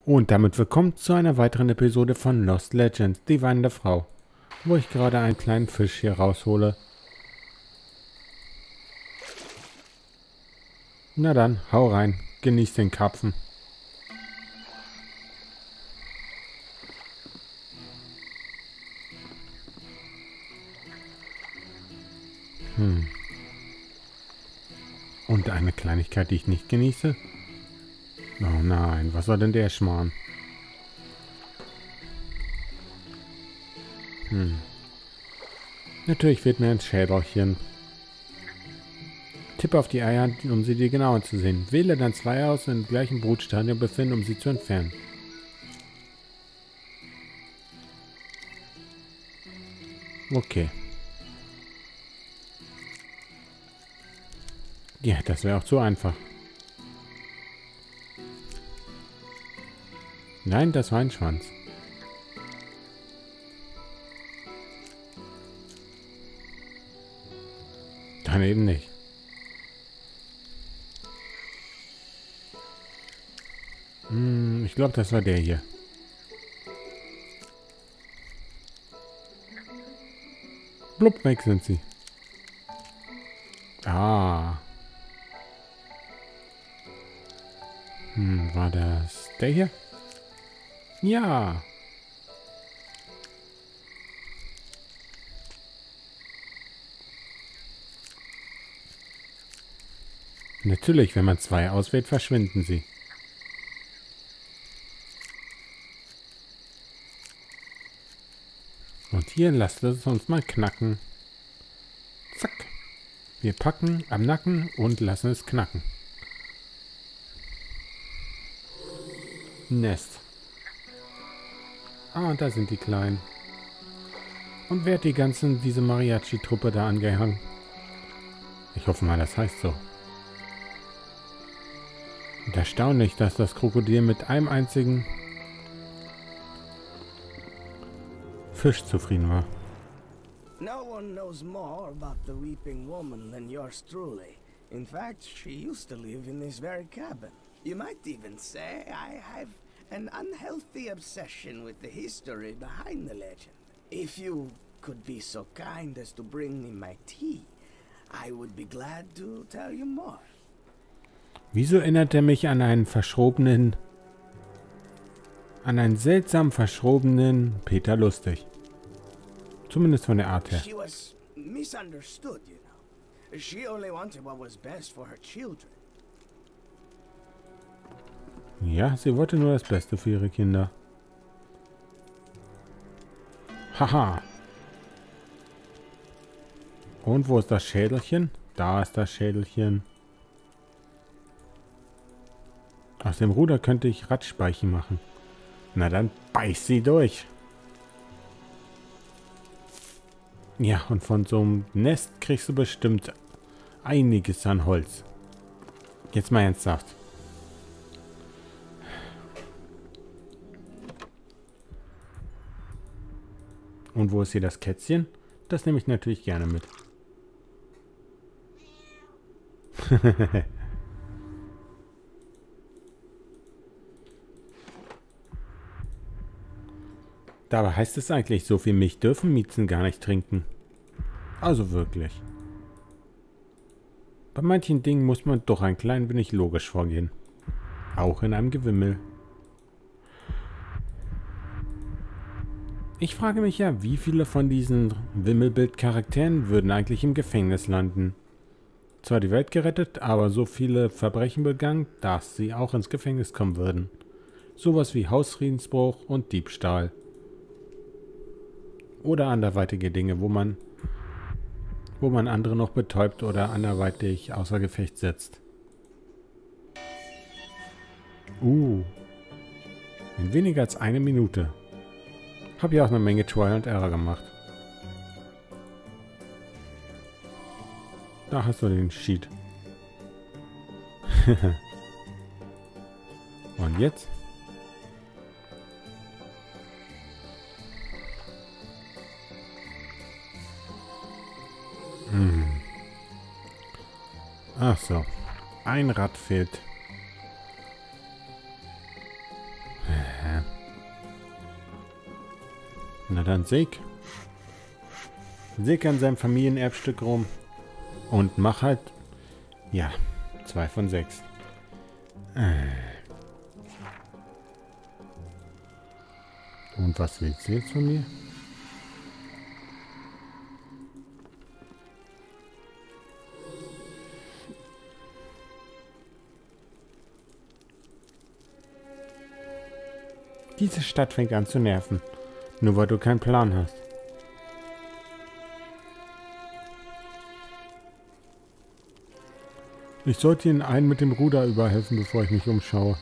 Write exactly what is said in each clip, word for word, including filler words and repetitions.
Und damit willkommen zu einer weiteren Episode von Lost Legends, die weinende Frau, wo ich gerade einen kleinen Fisch hier raushole. Na dann, hau rein, genieß den Karpfen. Hm. Und eine Kleinigkeit, die ich nicht genieße? Oh nein, was soll denn der Schmarrn? Hm. Natürlich fehlt mir ein Schädelchen. Tippe auf die Eier, um sie dir genauer zu sehen. Wähle dann zwei aus, die im gleichen Brutstadium befinden, um sie zu entfernen. Okay. Ja, das wäre auch zu einfach. Nein, das war ein Schwanz. Dann eben nicht. Hm, ich glaube, das war der hier. Blub, weg sind sie. Ah. Hm, war das der hier? Ja. Natürlich, wenn man zwei auswählt, verschwinden sie. Und hier lasst es uns mal knacken. Zack. Wir packen am Nacken und lassen es knacken. Nest. Ah, und da sind die Kleinen. Und wer hat die ganzen, diese Mariachi-Truppe da angehangen? Ich hoffe mal, das heißt so. Und erstaunlich, dass das Krokodil mit einem einzigen Fisch zufrieden war. No one knows more about the Weeping Woman than yours truly. In fact, she used to live in this very cabin. You might even say I have an unhealthy obsession with the history behind the legend. If you could be so kind as to bring me my tea, I would be glad to tell you more. Wieso erinnert er mich an einen verschrobenen, an einen seltsam verschrobenen Peter Lustig? Zumindest von der Art her. She was misunderstood, you know. She only wanted what was best for her children. Ja, sie wollte nur das Beste für ihre Kinder. Haha. Und wo ist das Schädelchen? Da ist das Schädelchen. Aus dem Ruder könnte ich Radspeichen machen. Na dann beiß sie durch. Ja, und von so einem Nest kriegst du bestimmt einiges an Holz. Jetzt mal ernsthaft. Und wo ist hier das Kätzchen? Das nehme ich natürlich gerne mit. Dabei heißt es eigentlich, so viel Milch dürfen Miezen gar nicht trinken. Also wirklich. Bei manchen Dingen muss man doch ein klein wenig logisch vorgehen. Auch in einem Gewimmel. Ich frage mich ja, wie viele von diesen Wimmelbild-Charakteren würden eigentlich im Gefängnis landen. Zwar die Welt gerettet, aber so viele Verbrechen begangen, dass sie auch ins Gefängnis kommen würden. Sowas wie Hausfriedensbruch und Diebstahl. Oder anderweitige Dinge, wo man, wo man andere noch betäubt oder anderweitig außer Gefecht setzt. Uh. In weniger als eine Minute. Hab ja auch eine Menge Trial and Error gemacht. Da hast du den Sheet. Und jetzt? Hm. Ach so. Ein Rad fehlt. Na dann säg. Säg an seinem Familienerbstück rum. Und mach halt... Ja, zwei von sechs. Und was willst du jetzt von mir? Diese Stadt fängt an zu nerven. Nur weil du keinen Plan hast. Ich sollte Ihnen einen mit dem Ruder überhelfen, bevor ich mich umschaue.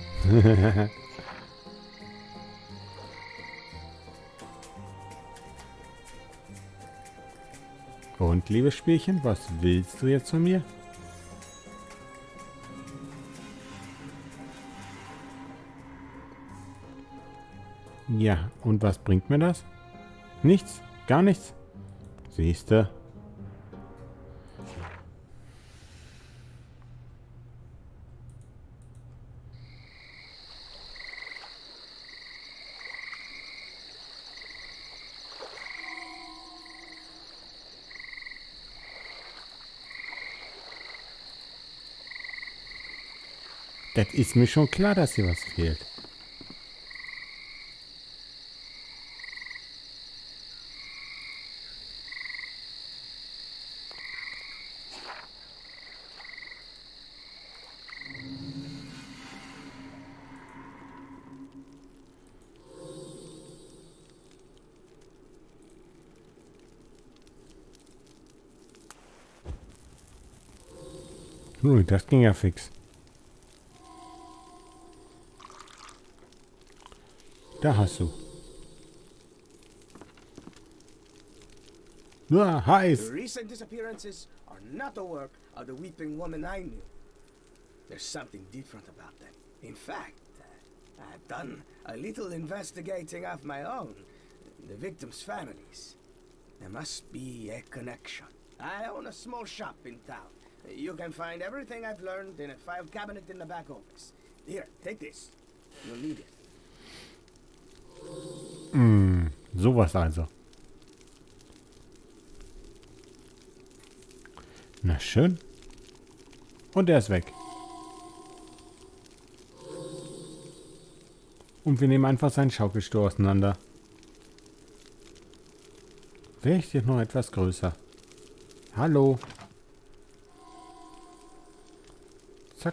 Und, liebes Spielchen, was willst du jetzt von mir? Ja, und was bringt mir das? Nichts, gar nichts. Siehste. Das ist mir schon klar, dass hier was fehlt. Ui, das ging ja fix. Da hast du. Ah, heiß. The recent disappearances are not the work of the weeping woman I knew. There's something different about them. In fact, uh, I've done a little investigating of my own. The victims' families. There must be a connection. I own a small shop in town. You can find everything I've learned in a file cabinet in the back office. Here, take this. You'll need it. Hm, sowas also. Na schön. Und er ist weg. Und wir nehmen einfach seinen Schaukelstuhl auseinander. Wäre ich jetzt noch etwas größer. Hallo. Zack.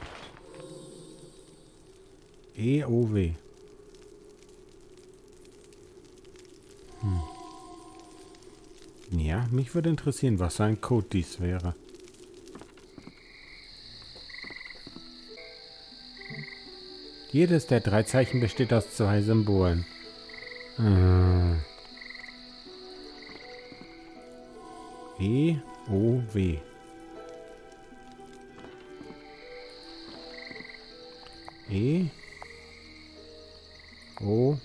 E O W. Hm. Ja, mich würde interessieren, was für ein Code dies wäre. Jedes der drei Zeichen besteht aus zwei Symbolen. Äh. E O W. E O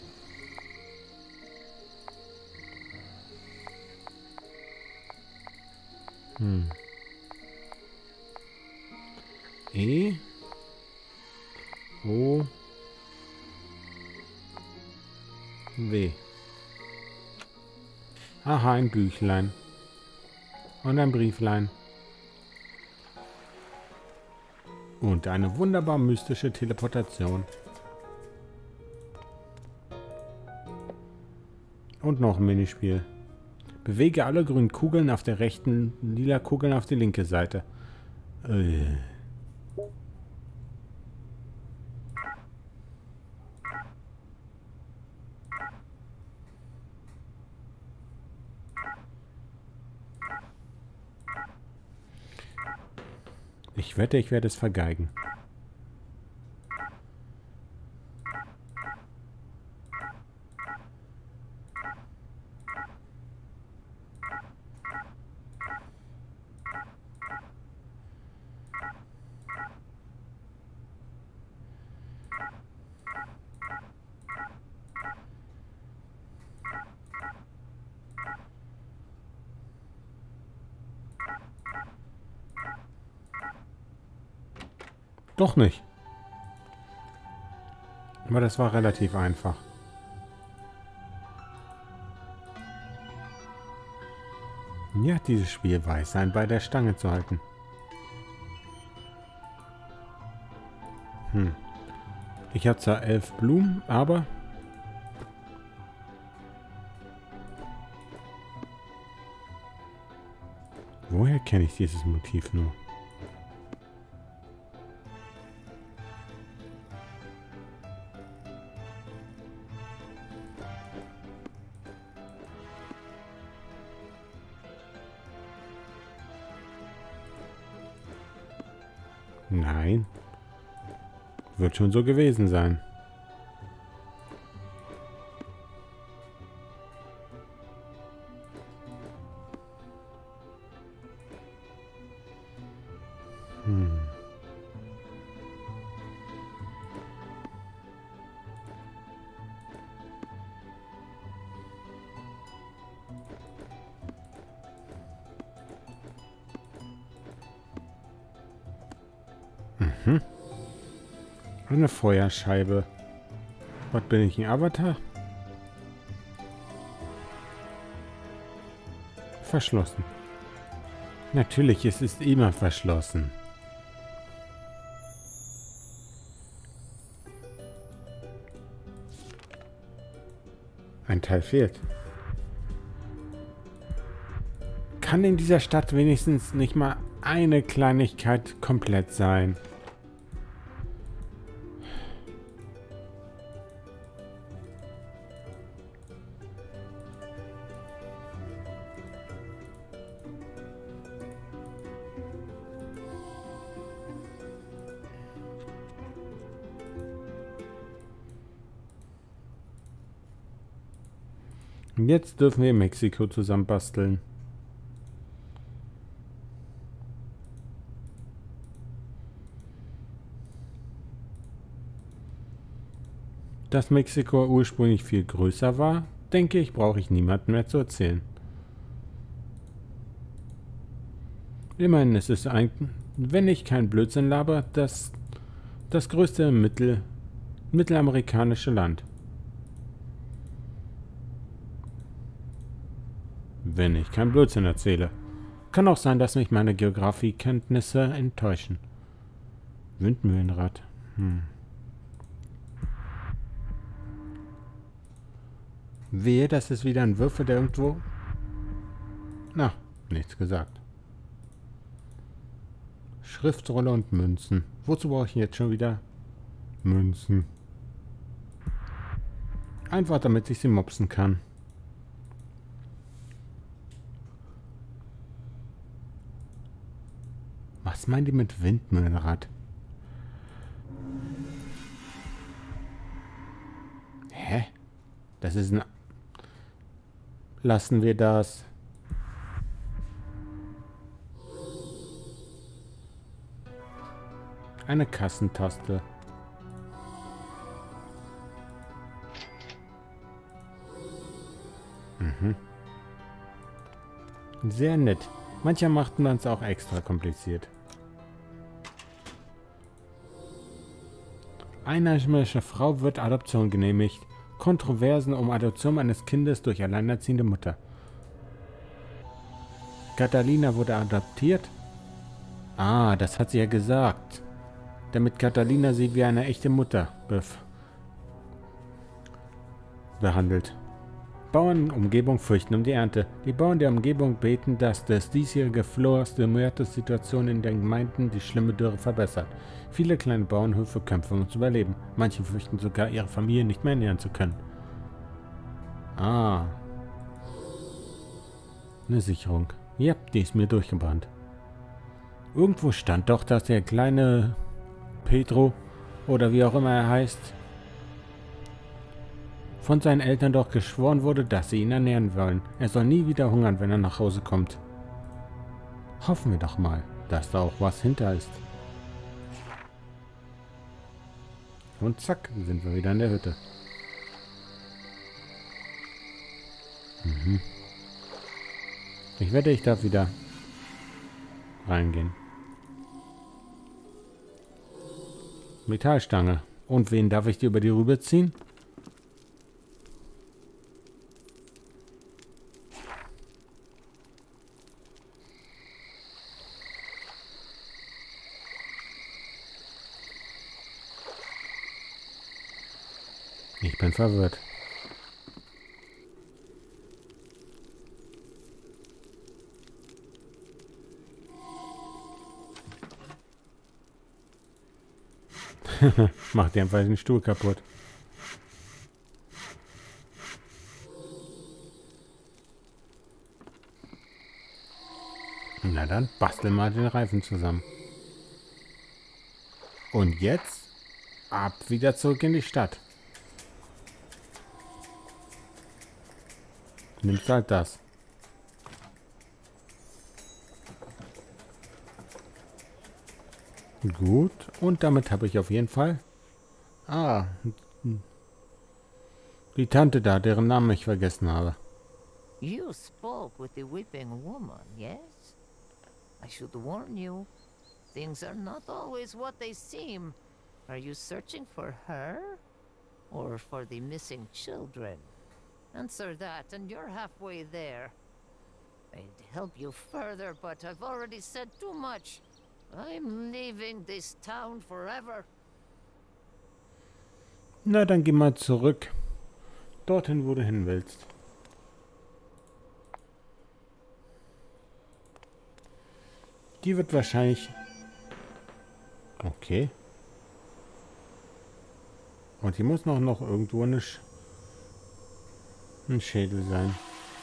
hm. E O W. Aha, ein Büchlein. Und ein Brieflein. Und eine wunderbar mystische Teleportation. Und noch ein Minispiel. Bewege alle grünen Kugeln auf der rechten, lila Kugeln auf die linke Seite. Äh. Ich wette, ich werde es vergeigen. Doch nicht. Aber das war relativ einfach. Ja, dieses Spiel weiß, einen bei der Stange zu halten. Hm. Ich habe zwar elf Blumen, aber... Woher kenne ich dieses Motiv nur? Nein. Wird schon so gewesen sein. Hm. Mhm. Eine Feuerscheibe. Was bin ich, ein Avatar? Verschlossen. Natürlich, es ist immer verschlossen. Ein Teil fehlt. Kann in dieser Stadt wenigstens nicht mal eine Kleinigkeit komplett sein? Und jetzt dürfen wir Mexiko zusammenbasteln. Dass Mexiko ursprünglich viel größer war, denke ich, brauche ich niemandem mehr zu erzählen. Immerhin ist es ein, wenn ich kein Blödsinn laber, das, das größte Mittel, mittelamerikanische Land. Wenn ich kein Blödsinn erzähle. Kann auch sein, dass mich meine Geografiekenntnisse enttäuschen. Windmühlenrad. Hm. Wehe, das ist wieder ein Würfel, der irgendwo... Na, nichts gesagt. Schriftrolle und Münzen. Wozu brauche ich jetzt schon wieder Münzen? Einfach, damit ich sie mopsen kann. Was meint ihr mit Windmühlenrad? Hä? Das ist ein... Lassen wir das. Eine Kassentaste. Mhm. Sehr nett. Mancher macht man es auch extra kompliziert. Einheimische Frau wird Adoption genehmigt. Kontroversen um Adoption eines Kindes durch alleinerziehende Mutter. Catalina wurde adoptiert? Ah, das hat sie ja gesagt. Damit Catalina sie wie eine echte Mutter behandelt. Bauern in Umgebung fürchten um die Ernte. Die Bauern der Umgebung beten, dass das diesjährige Flores de Muertos-Situation in den Gemeinden die schlimme Dürre verbessert. Viele kleine Bauernhöfe kämpfen, um zu überleben. Manche fürchten sogar, ihre Familie nicht mehr ernähren zu können. Ah. Eine Sicherung. Ja, die ist mir durchgebrannt. Irgendwo stand doch, dass der kleine Pedro, oder wie auch immer er heißt, von seinen Eltern doch geschworen wurde, dass sie ihn ernähren wollen. Er soll nie wieder hungern, wenn er nach Hause kommt. Hoffen wir doch mal, dass da auch was hinter ist. Und zack, sind wir wieder in der Hütte. Mhm. Ich wette, ich darf wieder reingehen. Metallstange. Und wen darf ich dir über die Rübe ziehen? Ich bin verwirrt. Macht dir einfach den Stuhl kaputt. Na dann, bastel mal den Reifen zusammen. Und jetzt ab wieder zurück in die Stadt. Nimmst halt das. Gut, und damit habe ich auf jeden Fall... Ah, die Tante da, deren Namen ich vergessen habe. You spoke with the weeping woman, yes? I should warn you. Things are not always what they seem. Are you searching for her? Or for the missing children? Answer that and you're halfway there. I'd help you further, but I've already said too much. I'm leaving this town forever. Na, dann geh mal zurück. Dorthin, wo du hin willst. Die wird wahrscheinlich... Okay. Und hier muss noch, noch irgendwo eine Sch ein Schädel sein.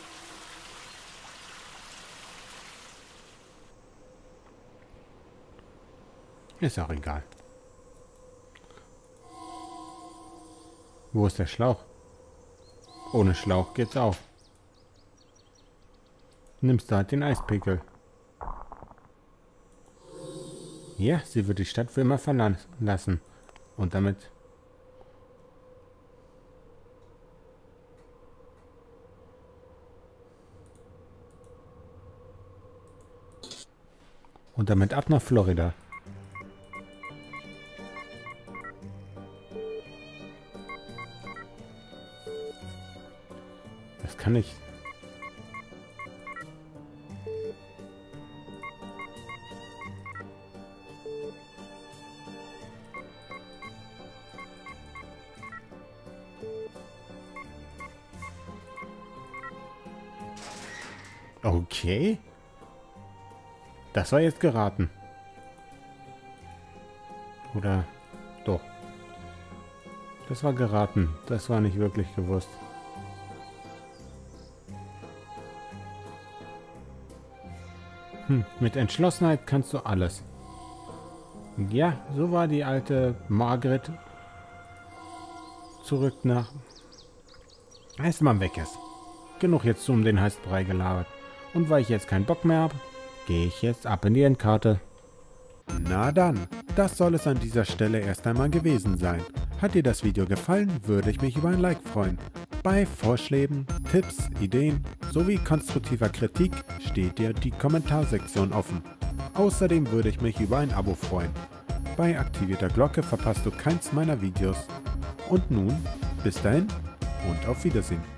Ist auch egal. Wo ist der Schlauch? Ohne Schlauch geht's auch. Nimmst du halt den Eispickel. Ja, sie wird die Stadt für immer verlassen. Und damit... Und damit ab nach Florida. Das kann ich... Okay. Das war jetzt geraten. Oder doch. Das war geraten. Das war nicht wirklich gewusst. Hm, mit Entschlossenheit kannst du alles. Ja, so war die alte Margaret zurück nach... Als man weg ist. Genug jetzt um den heißen Brei gelabert. Und weil ich jetzt keinen Bock mehr habe, gehe ich jetzt ab in die Endkarte. Na dann, das soll es an dieser Stelle erst einmal gewesen sein. Hat dir das Video gefallen, würde ich mich über ein Like freuen. Bei Vorschlägen, Tipps, Ideen sowie konstruktiver Kritik steht dir die Kommentarsektion offen. Außerdem würde ich mich über ein Abo freuen. Bei aktivierter Glocke verpasst du keins meiner Videos. Und nun, bis dahin und auf Wiedersehen.